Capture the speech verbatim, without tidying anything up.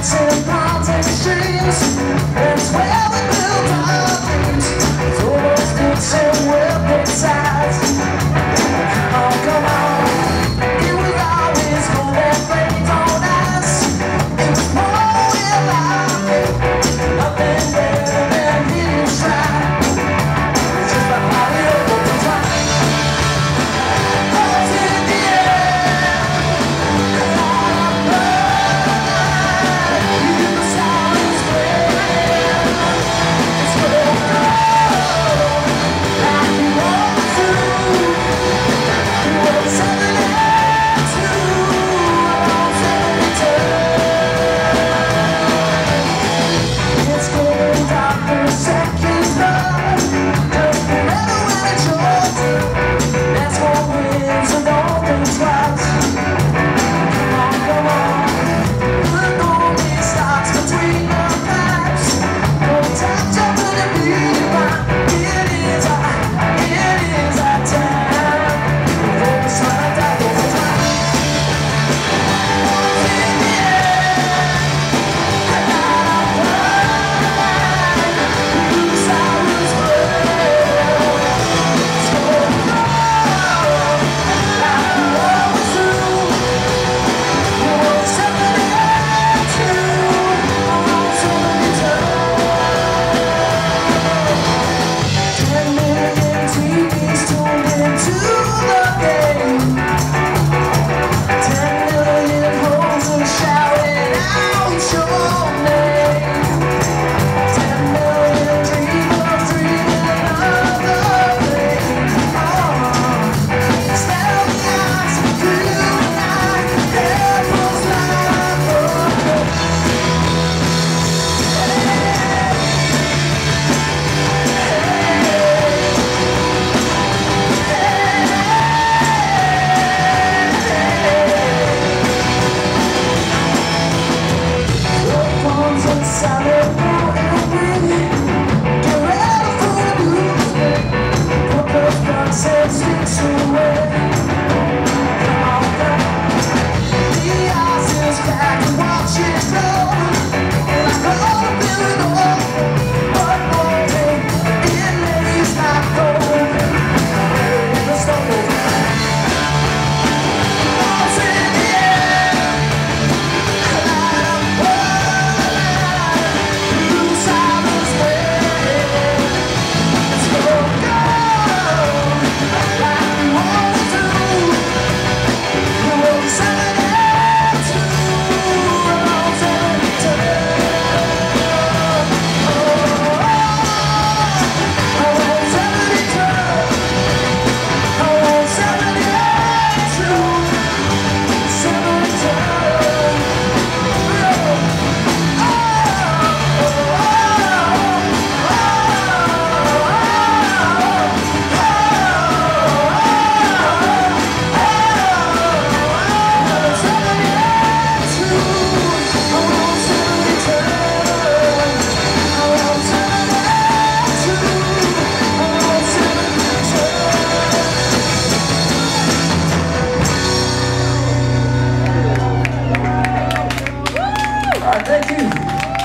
dancing ponds and streams. That's where we build our dreams. With all those boots and well-picked sides. Come on, come on. It was always gold and flames on us. It was more in life. Nothing better than hitting stride. It's just a party over the time. Cause in the air, a lot of blood. You the silence spread. It's gonna go like you always do. You were something else too. Around seventy turn. It's going dark for seconds, but just forever when it's yours. That's what wins and don't think twice. Come on, come on. The golden starts between the pipes. No time to put a beat by. It is our, it is our time. Before the sun dies over time. In the air, a lot of blood. Blue sirens wail. It's gonna go like you always do. You were somebody else too. Around seventy turn. Ten million T Vs tuned into the game. Ten million hoes are shouting out your name. Ten million dreamers dreaming of the flame. Stare in the eyes of you and I. Heaven's light above. Loved ones inside of get ready for the doomsday. Put those blocks and sticks away. Come on, come on. The ice is cracked and watch it grow. It's gonna feel it all. But one day it lays like gold. In the snow. Balls in the air. A lot of blood. Blue sirens wail. It's gonna go like you always do. You were somebody else too. Around seventy turn. Oh, around seventy turn. Around seventy too. seventy turn. All right, thank you.